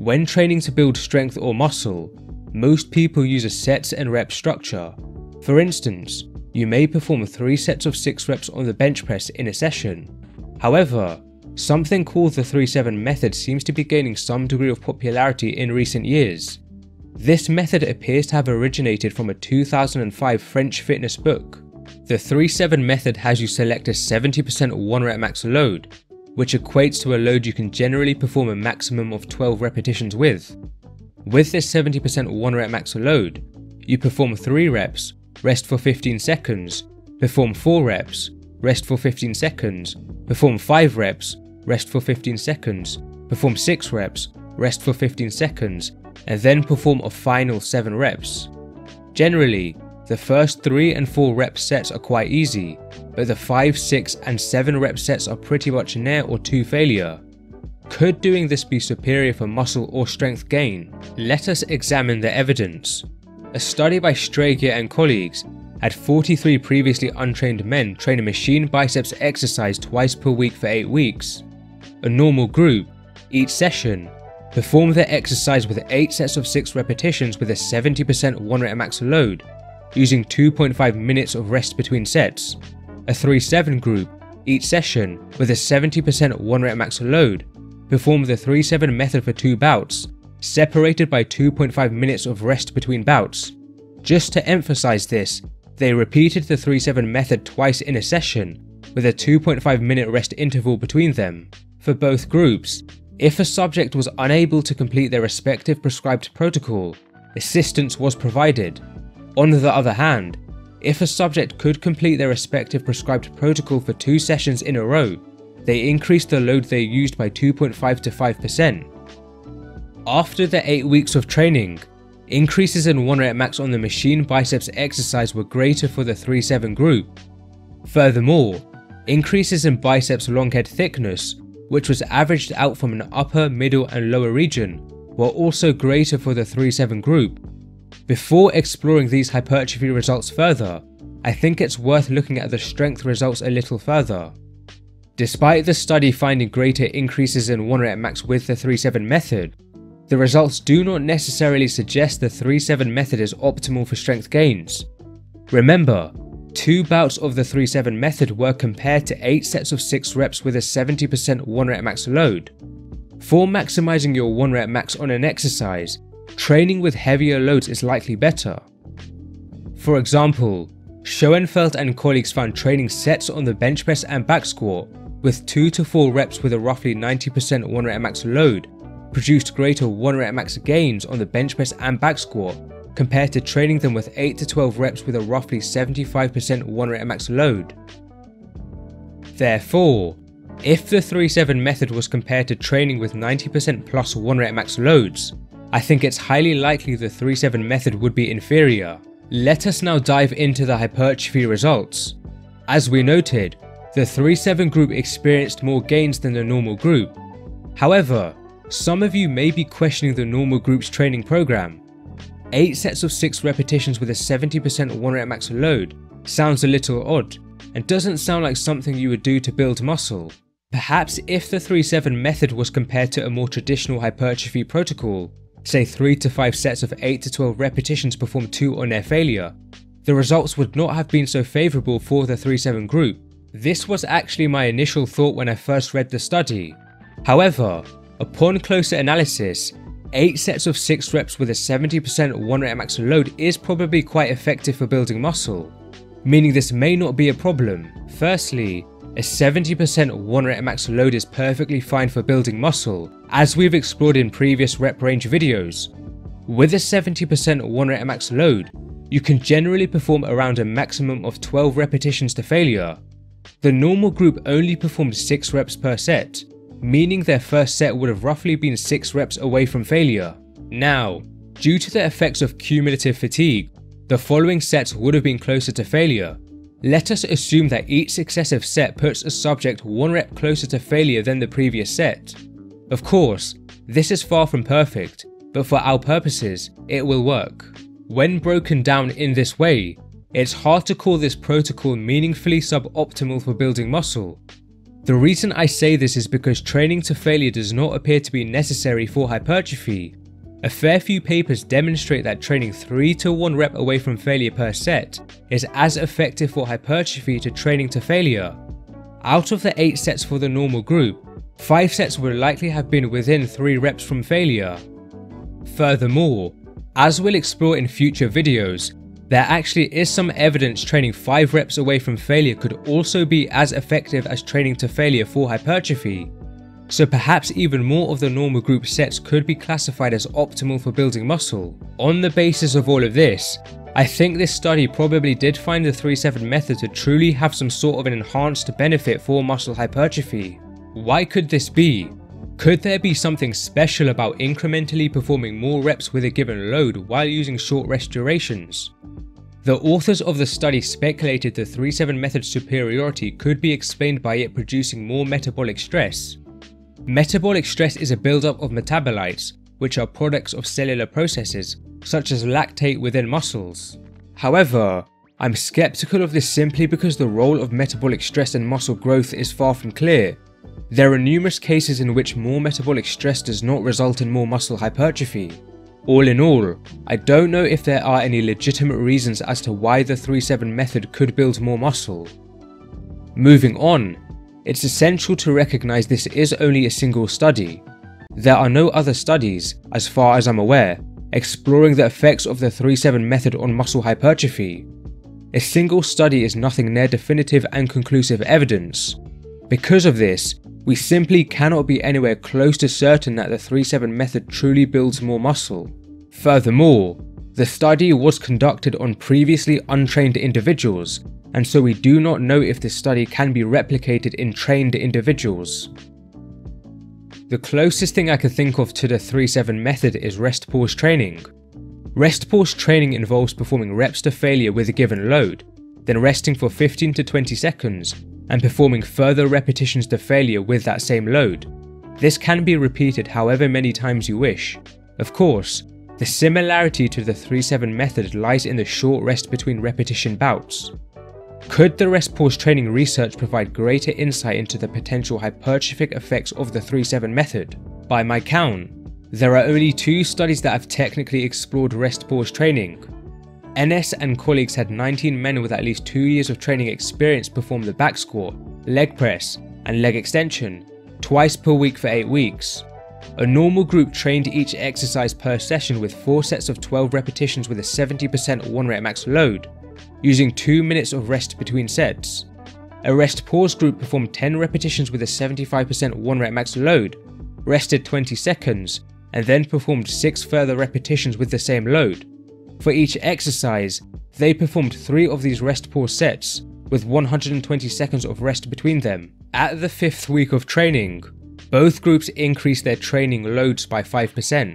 When training to build strength or muscle, most people use a sets and reps structure. For instance, you may perform 3 sets of 6 reps on the bench press in a session. However, something called the 3-7 method seems to be gaining some degree of popularity in recent years. This method appears to have originated from a 2005 French fitness book. The 3-7 method has you select a 70% 1 rep max load, which equates to a load you can generally perform a maximum of 12 repetitions with. With this 70% 1 rep max load, you perform 3 reps, rest for 15 seconds, perform 4 reps, rest for 15 seconds, perform 5 reps, rest for 15 seconds, perform 6 reps, rest for 15 seconds, and then perform a final 7 reps. Generally, the first 3 and 4 rep sets are quite easy, but the 5, 6 and 7 rep sets are pretty much near or to failure. Could doing this be superior for muscle or strength gain? Let us examine the evidence. A study by Strager and colleagues had 43 previously untrained men train a machine biceps exercise twice per week for 8 weeks. A normal group, each session, performed the exercise with 8 sets of 6 repetitions with a 70% 1 rep max load, using 2.5 minutes of rest between sets. A 3-7 group, each session, with a 70% 1 rep max load, performed the 3-7 method for 2 bouts, separated by 2.5 minutes of rest between bouts. Just to emphasize this, they repeated the 3-7 method twice in a session, with a 2.5 minute rest interval between them. For both groups, if a subject was unable to complete their respective prescribed protocol, assistance was provided. On the other hand, if a subject could complete their respective prescribed protocol for 2 sessions in a row, they increased the load they used by 2.5 to 5%. After the 8 weeks of training, increases in 1 rep max on the machine biceps exercise were greater for the 3-7 group. Furthermore, increases in biceps long head thickness, which was averaged out from an upper, middle and lower region, were also greater for the 3-7 group. Before exploring these hypertrophy results further, I think it's worth looking at the strength results a little further. Despite the study finding greater increases in 1 rep max with the 3-7 method, the results do not necessarily suggest the 3-7 method is optimal for strength gains. Remember, 2 bouts of the 3-7 method were compared to 8 sets of 6 reps with a 70% 1 rep max load. For maximizing your 1 rep max on an exercise, training with heavier loads is likely better. For example, Schoenfeld and colleagues found training sets on the bench press and back squat with 2 to 4 reps with a roughly 90% 1 rep max load produced greater 1 rep max gains on the bench press and back squat compared to training them with 8 to 12 reps with a roughly 75% 1 rep max load. Therefore, if the 3-7 method was compared to training with 90% plus 1 rep max loads, I think it's highly likely the 3-7 method would be inferior. Let us now dive into the hypertrophy results. As we noted, the 3-7 group experienced more gains than the normal group. However, some of you may be questioning the normal group's training program. 8 sets of 6 repetitions with a 70% 1 rep max load sounds a little odd and doesn't sound like something you would do to build muscle. Perhaps if the 3-7 method was compared to a more traditional hypertrophy protocol, say 3 to 5 sets of 8 to 12 repetitions performed 2 on their failure, the results would not have been so favourable for the 3-7 group. This was actually my initial thought when I first read the study. However, upon closer analysis, 8 sets of 6 reps with a 70% 1 rep max load is probably quite effective for building muscle, meaning this may not be a problem. Firstly, a 70% 1 rep max load is perfectly fine for building muscle, as we've explored in previous rep range videos. With a 70% 1 rep max load, you can generally perform around a maximum of 12 repetitions to failure. The normal group only performed 6 reps per set, meaning their first set would have roughly been 6 reps away from failure. Now, due to the effects of cumulative fatigue, the following sets would have been closer to failure. Let us assume that each successive set puts a subject 1 rep closer to failure than the previous set. Of course, this is far from perfect, but for our purposes, it will work. When broken down in this way, it's hard to call this protocol meaningfully suboptimal for building muscle. The reason I say this is because training to failure does not appear to be necessary for hypertrophy. A fair few papers demonstrate that training 3 to 1 rep away from failure per set is as effective for hypertrophy to training to failure. Out of the 8 sets for the normal group, 5 sets would likely have been within 3 reps from failure. Furthermore, as we'll explore in future videos, there actually is some evidence training 5 reps away from failure could also be as effective as training to failure for hypertrophy. So perhaps even more of the normal group sets could be classified as optimal for building muscle. On the basis of all of this, I think this study probably did find the 3-7 method to truly have some sort of an enhanced benefit for muscle hypertrophy. Why could this be? Could there be something special about incrementally performing more reps with a given load while using short rest durations? The authors of the study speculated the 3-7 method's superiority could be explained by it producing more metabolic stress. Metabolic stress is a buildup of metabolites, which are products of cellular processes, such as lactate within muscles. However, I'm skeptical of this simply because the role of metabolic stress in muscle growth is far from clear. There are numerous cases in which more metabolic stress does not result in more muscle hypertrophy. All in all, I don't know if there are any legitimate reasons as to why the 3-7 method could build more muscle. Moving on, it's essential to recognize this is only a single study. There are no other studies, as far as I'm aware, exploring the effects of the 3-7 method on muscle hypertrophy. A single study is nothing near definitive and conclusive evidence. Because of this, we simply cannot be anywhere close to certain that the 3-7 method truly builds more muscle. Furthermore, the study was conducted on previously untrained individuals, and so we do not know if this study can be replicated in trained individuals. The closest thing I can think of to the 3-7 method is rest pause training. Rest pause training involves performing reps to failure with a given load, then resting for 15 to 20 seconds, and performing further repetitions to failure with that same load. This can be repeated however many times you wish. Of course, the similarity to the 3-7 method lies in the short rest between repetition bouts. Could the rest pause training research provide greater insight into the potential hypertrophic effects of the 3-7 method? By my count, there are only 2 studies that have technically explored rest pause training. NS and colleagues had 19 men with at least 2 years of training experience perform the back squat, leg press, and leg extension twice per week for 8 weeks. A normal group trained each exercise per session with 4 sets of 12 repetitions with a 70% 1 rep max load, using 2 minutes of rest between sets. A rest pause group performed 10 repetitions with a 75% 1 rep max load, rested 20 seconds, and then performed 6 further repetitions with the same load. For each exercise, they performed 3 of these rest pause sets, with 120 seconds of rest between them. At the 5th week of training, both groups increased their training loads by 5%.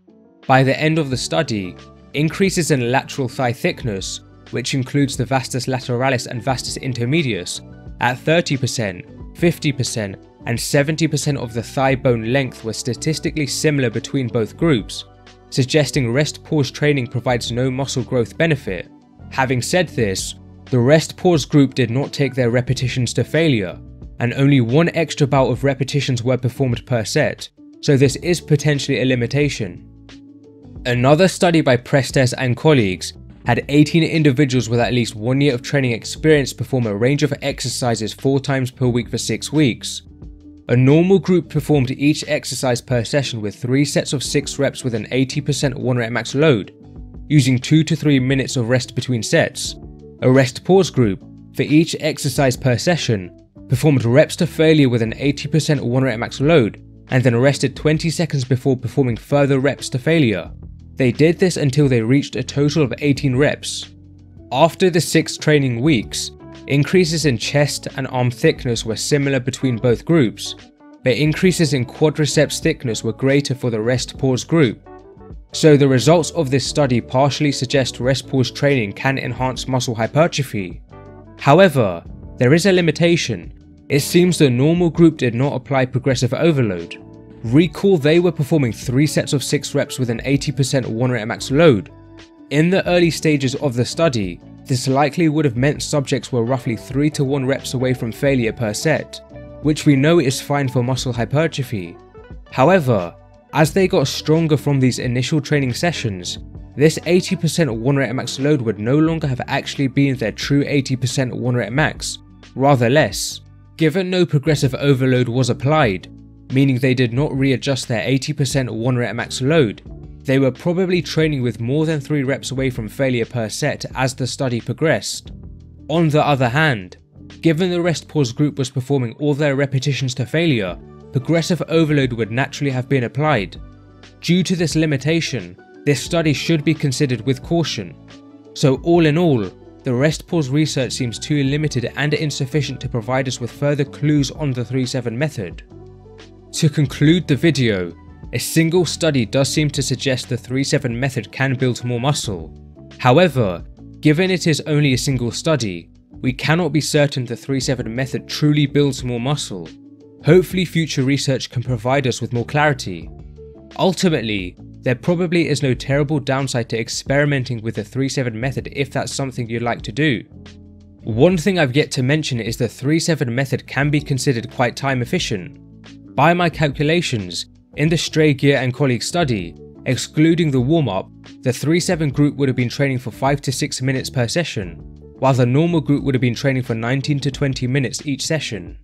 By the end of the study, increases in lateral thigh thickness, which includes the vastus lateralis and vastus intermedius, at 30%, 50%, and 70% of the thigh bone length were statistically similar between both groups, suggesting rest pause training provides no muscle growth benefit. Having said this, the rest pause group did not take their repetitions to failure, and only 1 extra bout of repetitions were performed per set, so this is potentially a limitation. Another study by Prestes and colleagues had 18 individuals with at least 1 year of training experience perform a range of exercises 4 times per week for 6 weeks. A normal group performed each exercise per session with 3 sets of 6 reps with an 80% 1 rep max load, using 2 to 3 minutes of rest between sets. A rest pause group, for each exercise per session, performed reps to failure with an 80% 1 rep max load, and then rested 20 seconds before performing further reps to failure. They did this until they reached a total of 18 reps. After the 6 training weeks, increases in chest and arm thickness were similar between both groups, but increases in quadriceps thickness were greater for the rest pause group. So the results of this study partially suggest rest pause training can enhance muscle hypertrophy. However, there is a limitation. It seems the normal group did not apply progressive overload. Recall they were performing 3 sets of 6 reps with an 80% 1 rep max load. In the early stages of the study, this likely would have meant subjects were roughly 3 to 1 reps away from failure per set. which we know is fine for muscle hypertrophy. However, as they got stronger from these initial training sessions, this 80% 1 rep max load would no longer have actually been their true 80% 1 rep max, rather less. Given no progressive overload was applied, meaning they did not readjust their 80% 1 rep max load, they were probably training with more than 3 reps away from failure per set as the study progressed. On the other hand, given the rest pause group was performing all their repetitions to failure, progressive overload would naturally have been applied. Due to this limitation, this study should be considered with caution. So all in all, the rest pause research seems too limited and insufficient to provide us with further clues on the 3-7 method. To conclude the video, a single study does seem to suggest the 3-7 method can build more muscle. However, given it is only a single study, we cannot be certain the 3-7 method truly builds more muscle. Hopefully future research can provide us with more clarity. Ultimately, there probably is no terrible downside to experimenting with the 3-7 method if that's something you'd like to do. One thing I've yet to mention is the 3-7 method can be considered quite time efficient. By my calculations, in the Stray Gear and colleague study, excluding the warm-up, the 3-7 group would have been training for 5 to 6 minutes per session, while the normal group would have been training for 19 to 20 minutes each session.